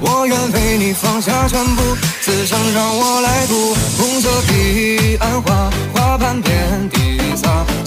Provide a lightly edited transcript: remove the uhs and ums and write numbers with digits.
我愿为你放下全部，此生让我来读。红色彼岸花，花瓣遍地撒，